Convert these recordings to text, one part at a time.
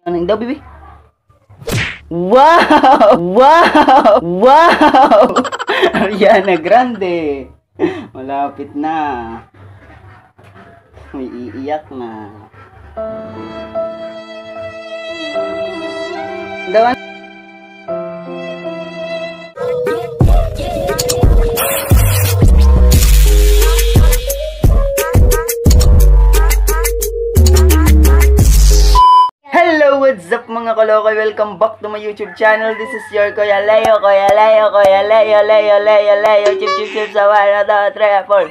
Ano daw, bibi? Wow! Wow! Wow! Ariana Grande. Malapit na. May iiyak na. Dawan. Hello, what's up mga kalokoy? Welcome back to my YouTube channel. This is your Kuya Leo, chip chip chip sa 1, 2, 3, 4.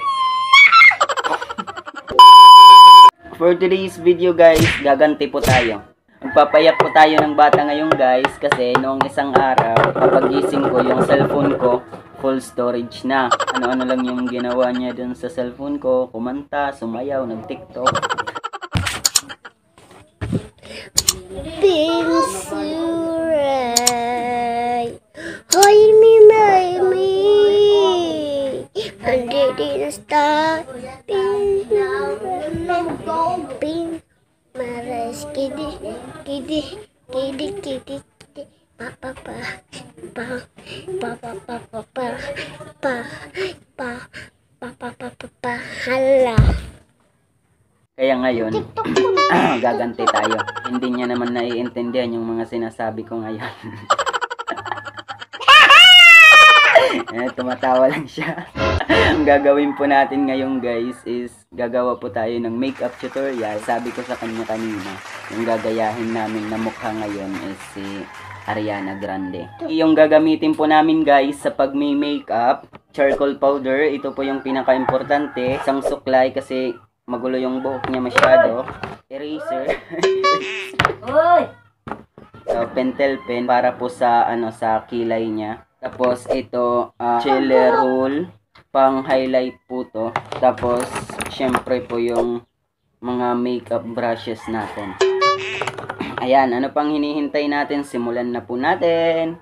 For today's video guys, gaganti po tayo. Magpapayak po tayo ng bata ngayon guys, kasi noong isang araw, papagising ko yung cellphone ko, full storage na. Ano-ano lang yung ginawa niya dun sa cellphone ko, kumanta, sumayaw, nag-TikTok. Pinsuray, hoy mi, hindi dinasta, pin, maras, kidi, hala. Kaya ngayon, gaganti tayo. Hindi niya naman naiintindihan yung mga sinasabi ko ngayon. Tumatawa lang siya. Ang gagawin po natin ngayon guys is gagawa po tayo ng makeup tutorial. Sabi ko sa kanya kanina, yung gagayahin namin na mukha ngayon is si Ariana Grande. Yung gagamitin po namin guys sa pag-makeup, charcoal powder. Ito po yung pinaka-importante. Isang suklay kasi magulo yung buhok niya masyado. Eraser. So, pentel pen para po sa sa kilay niya. Tapos ito, chile roll, pang highlight po to. Tapos syempre po yung mga makeup brushes natin. Ayan, ano pang hinihintay natin? Simulan na po natin.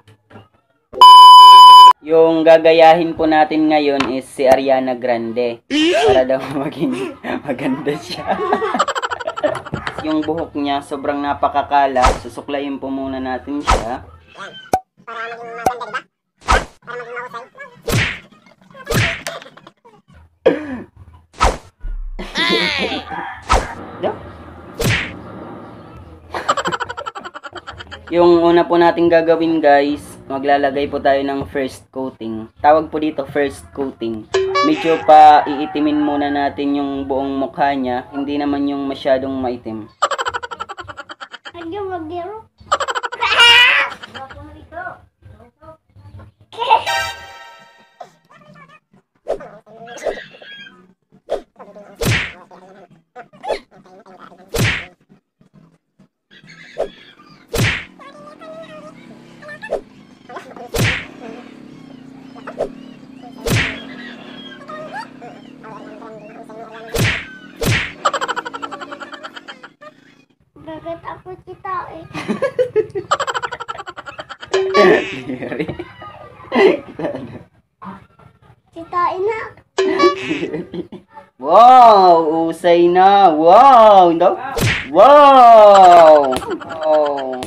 Yung gagayahin po natin ngayon is si Ariana Grande. Para daw maging maganda siya. Yung buhok niya sobrang napakakala. Susuklayin po muna natin siya. Yung una po natin gagawin guys, maglalagay po tayo ng first coating. Tawag po dito first coating. Medyo pa iitimin muna natin yung buong mukha niya. Hindi naman yung masyadong maitim. Bakit ako kita eh? Citain na. Wow! Usay na! Wow! Wow! Oh!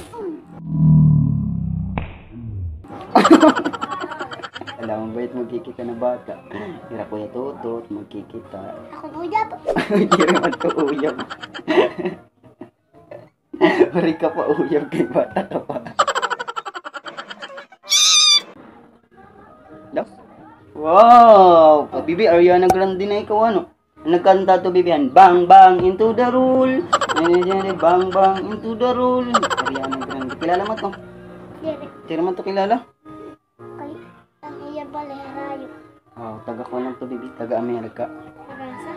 Alam mo ba magkikita na bata? Hirap ko yung tutot, magkikita. Ako uyab. Hindi naman to uyab. Hari ka pa uyab kay bata ka pa. Wow! Bibi, Ariana Grande na ikaw ano? Nagkanta to Bibian. Bang bang into the rule. Bang bang into the rule. Ariana Grande. Kilala mo to? Tira mo to kilala? Kay ang iya bale harayo. Oh, taga ko lang to Bibi. Taga Amerika. Rasa.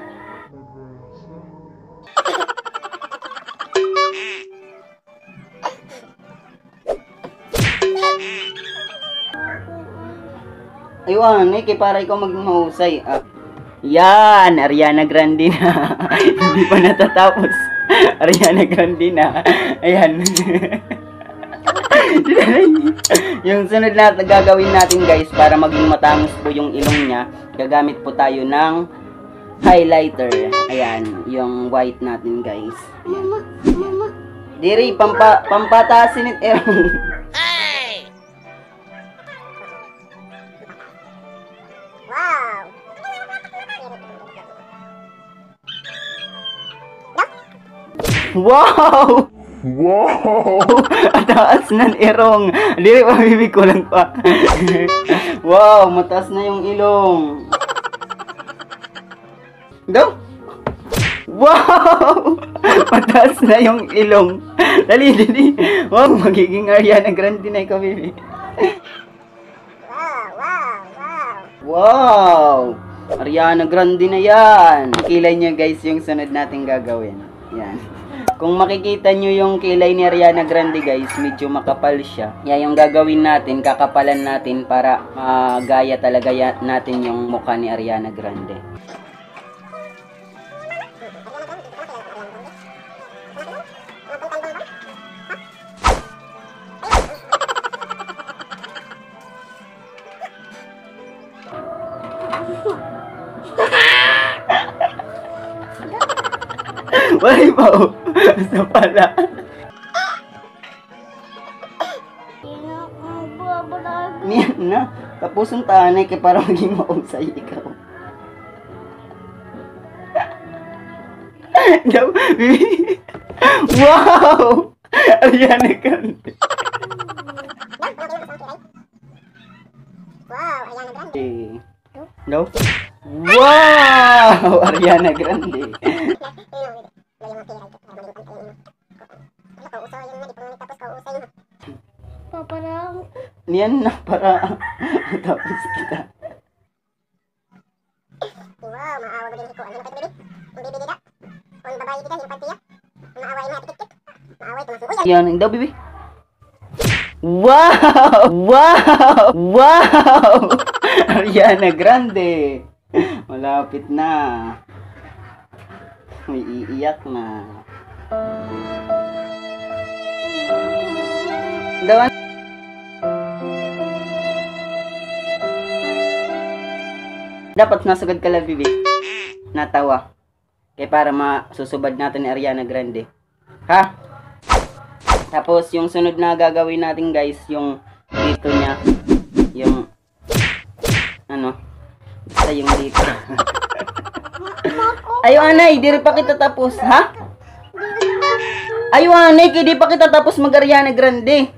Aywan, kay para ikaw magmahusay. Yan, Ariana Grande na. Hindi pa natatapos. Ariana Grande na. Ayan. Yung sunod na gagawin natin guys, para maging matangos po yung ilong niya, gagamit po tayo ng highlighter. Ayan, yung white natin guys. Mama, Diri, pampatasin it erong. Wow! Wow! Mataas na erong. Diri, pabibig ko lang pa. Wow, mataas na yung ilong. Daw? Wow! Mataas na yung ilong. Dali, dali. Wow, magiging Ariana Grande na ikaw, baby. Wow! Ariana Grande na yan. Kilay niya guys yung sunod nating gagawin. Yan. Kung makikita nyo yung kilay ni Ariana Grande guys, medyo makapal siya. Yan yung gagawin natin, kakapalan natin para gaya talaga natin yung mukha ni Ariana Grande. Wala pa oh. Basta pala. Niyan na. Tapos ang tanay kay para maging mausay ikaw. Daw, wow! Ariana Grande. Daw? Wow! Ariana Grande. Paparang. Niyan na para tapos kita. Wow, maawa ba din ko? Ano pa baby? Ang baby dida. Ang babae dida, yung pantiya. Maaway na tiktik. Maaway tumasok. Yan, daw bibi. Wow! Wow! Wow! Ariana Grande. Malapit na. May iiyak na. Dawan. Dapat nasugad ka lang, bibi. Natawa. Kaya para masusubad natin ni Ariana Grande. Ha? Tapos, yung sunod na gagawin natin, guys, yung dito niya. Yung, ano? Basta yung dito. Ayaw, anay. Di rin pa kita tapos. Ha? Ayaw, anay. Di pa kita tapos mag-Ariana Grande.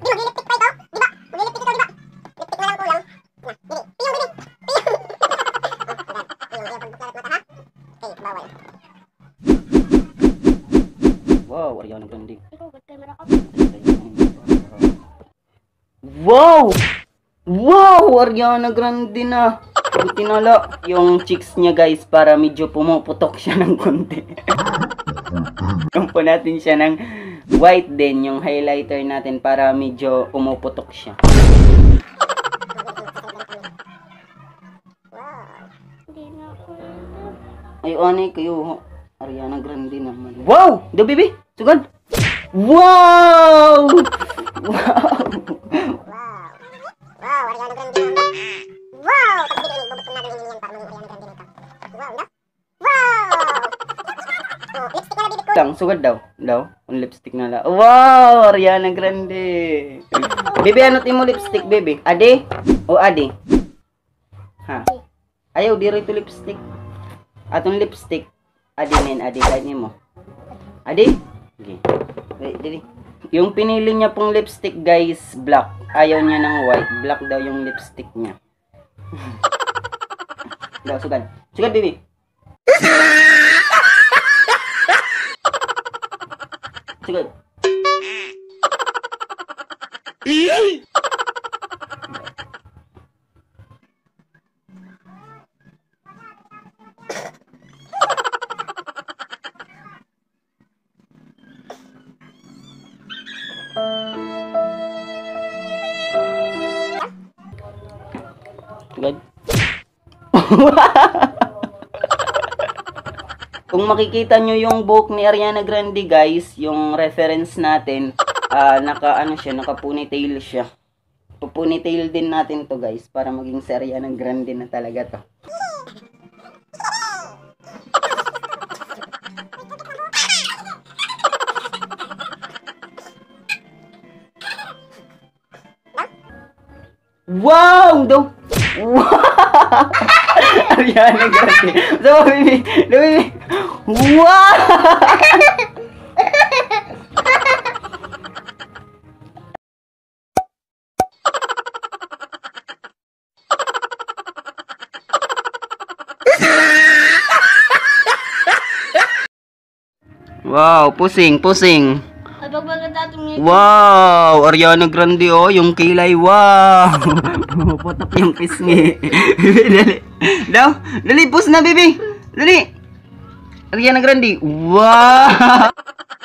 Wow, Ariana Grande. Wow! Wow! Ariana Grande na. Buti nala yung cheeks niya guys para medyo pumuputok siya ng konti. Yung po natin siya ng white din, yung highlighter natin para medyo pumuputok siya. Ay, anay kayo. Ariana Grande naman. Wow! Do, baby! Sugad! Wow! Wow! Wow, Ariana Grande na. Wow! Tapos dito, bubuksan natin yung yan para maging Ariana Grande nito. Wow, no? Wow! Oh, lipstick na bibig ko. Lang, sugad daw. Daw? Ang lipstick na lang. Wow! Ariana Grande! Baby, ano't mo lipstick, baby? Ade? O ade? Ha? Ayaw, di rin ito lipstick. Atong lipstick. Ade, men. Ade, kahit niyo mo. Ade? Okay. Wait, dili. Yung pinili niya pong lipstick, guys, black. Ayaw niya ng white. Black daw yung lipstick niya. Daw, sugad. Sugad, baby. Sugad. Sugad. Kung makikita nyo yung buhok ni Ariana Grande guys, yung reference natin, naka ponytail siya. Puponytail din natin to guys, para maging si Ariana Grande na talaga to. Wow! Daw! Wow! Ariana Grande. So, baby. Baby. Wow! Wow, pusing, pusing. Kapag pagkatapos niya, Wow, Ariana Grande oh, yung kilay, wow. Putok yung pisngi. Dali. Daw, dali, pus na, baby. Dali. Ariana Grande. Wow.